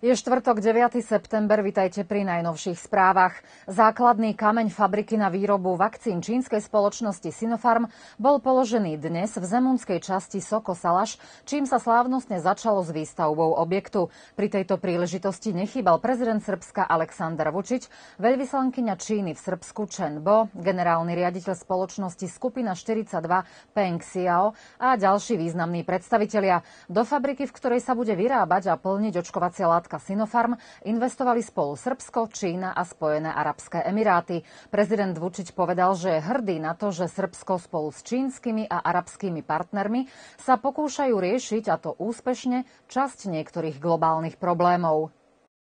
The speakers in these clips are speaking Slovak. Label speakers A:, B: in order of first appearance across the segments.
A: Je štvrtok, 9. september, vitajte pri najnovších správach. Základný kameň fabriky na výrobu vakcín čínskej spoločnosti Sinopharm bol položený dnes v zemunskej časti Soko-Salaš, čím sa slávnostne začalo s výstavbou objektu. Pri tejto príležitosti nechýbal prezident Srbska Aleksandar Vučić, veľvyslankyňa Číny v Srbsku Chen Bo, generálny riaditeľ spoločnosti Skupina 42 Peng Xiao a ďalší významní predstavitelia. Do fabriky, v ktorej sa bude vyrábať a plniť očkovacia látka Sinopharm, investovali spolu Srbsko, Čína a Spojené arabské emiráty. Prezident Vučić povedal, že je hrdý na to, že Srbsko spolu s čínskymi a arabskými partnermi sa pokúšajú riešiť, a to úspešne, časť niektorých globálnych problémov.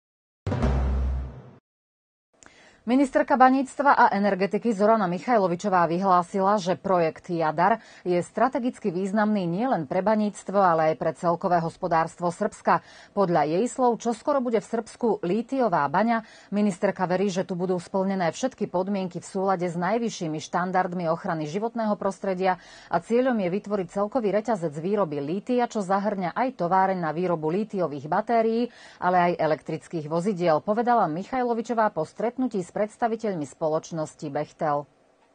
A: Ministerka baníctva a energetiky Zorana Michajlovičová vyhlásila, že projekt Jadar je strategicky významný nielen pre baníctvo, ale aj pre celkové hospodárstvo Srbska. Podľa jej slov, čoskoro bude v Srbsku lítiová baňa, ministerka verí, že tu budú splnené všetky podmienky v súlade s najvyššími štandardmi ochrany životného prostredia a cieľom je vytvoriť celkový reťazec výroby lítia, čo zahŕňa aj továreň na výrobu lítiových batérií, ale aj elektrických vozidiel, povedala Michajlovičová po stretnutí s predstaviteľmi spoločnosti Bechtel.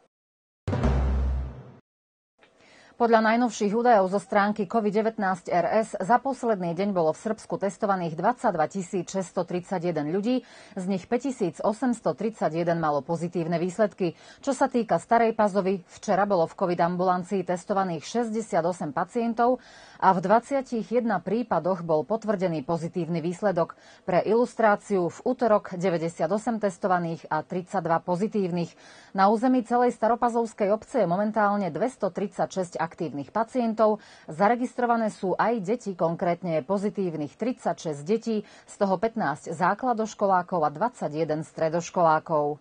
A: Podľa najnovších údajov zo stránky COVID-19 RS za posledný deň bolo v Srbsku testovaných 22 631 ľudí, z nich 5 831 malo pozitívne výsledky. Čo sa týka Starej Pazovy, včera bolo v COVID ambulancii testovaných 68 pacientov a v 21 prípadoch bol potvrdený pozitívny výsledok. Pre ilustráciu, v utorok 98 testovaných a 32 pozitívnych. Na území celej Staropazovskej obce je momentálne 236 aktívnych pacientov. Zaregistrované sú aj deti, konkrétne je pozitívnych 36 detí, z toho 15 základoškolákov a 21 stredoškolákov.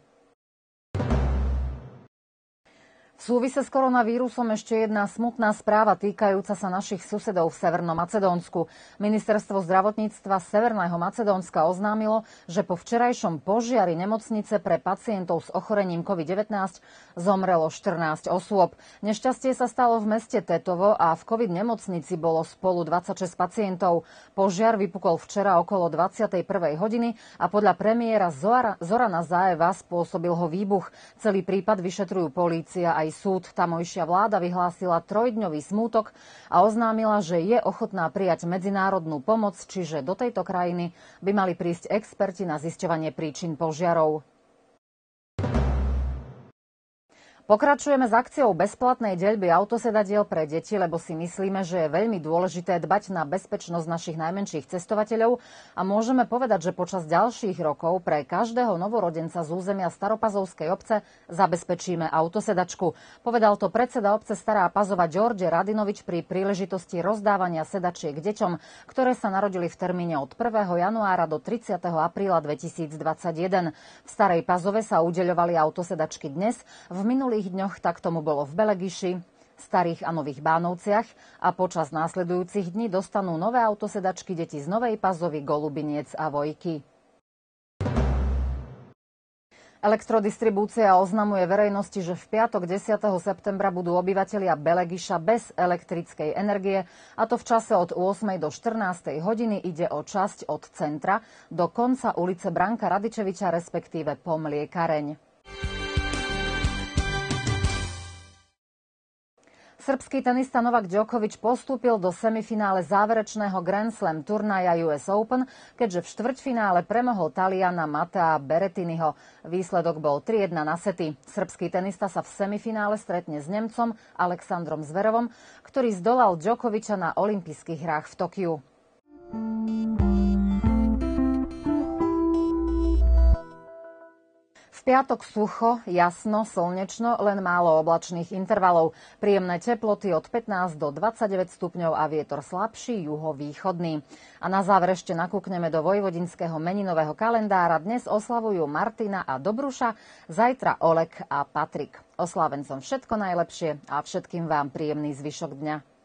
A: V súvise s koronavírusom ešte jedna smutná správa týkajúca sa našich susedov v Severnom Macedónsku. Ministerstvo zdravotníctva Severného Macedónska oznámilo, že po včerajšom požiari nemocnice pre pacientov s ochorením COVID-19 zomrelo 14 osôb. Nešťastie sa stalo v meste Tetovo a v COVID nemocnici bolo spolu 26 pacientov. Požiar vypukol včera okolo 21. hodiny a podľa premiéra Zorana Zaeva spôsobil ho výbuch. Celý prípad vyšetrujú polícia aj súd. Tamojšia vláda vyhlásila trojdňový smútok a oznámila, že je ochotná prijať medzinárodnú pomoc, čiže do tejto krajiny by mali prísť experti na zisťovanie príčin požiarov. Pokračujeme s akciou bezplatnej deľby autosedadiel pre deti, lebo si myslíme, že je veľmi dôležité dbať na bezpečnosť našich najmenších cestovateľov a môžeme povedať, že počas ďalších rokov pre každého novorodenca z územia Staropazovskej obce zabezpečíme autosedačku. Povedal to predseda obce Stará Pazova Đorđe Radinovič pri príležitosti rozdávania sedačiek deťom, ktoré sa narodili v termíne od 1. januára do 30. apríla 2021. V Starej Pazove sa udeľovali autosedačky dnes, v minulých dňoch tak tomu bolo v Belegiši, Starých a Nových Bánovciach a počas následujúcich dní dostanú nové autosedačky deti z Novej Pazovy, Golubiniec a Vojky. Elektrodistribúcia oznamuje verejnosti, že v piatok 10. septembra budú obyvatelia Belegiša bez elektrickej energie, a to v čase od 8. do 14. hodiny. Ide o časť od centra do konca ulice Branka Radičeviča, respektíve po Mliekareň. Srbský tenista Novak Djokovic postúpil do semifinále záverečného Grand Slam turnaja US Open, keďže v štvrťfinále premohol Taliana Mattea Berrettiniho. Výsledok bol 3-1 na sety. Srbský tenista sa v semifinále stretne s Nemcom Alexandrom Zverevom, ktorý zdolal Djokoviča na olympijských hrách v Tokiu. V piatok sucho, jasno, slnečno, len málo oblačných intervalov. Príjemné teploty od 15 do 29 stupňov a vietor slabší juhovýchodný. A na záver ešte nakúkneme do vojvodinského meninového kalendára. Dnes oslavujú Martina a Dobruša, zajtra Oleg a Patrik. Oslávencom všetko najlepšie a všetkým vám príjemný zvyšok dňa.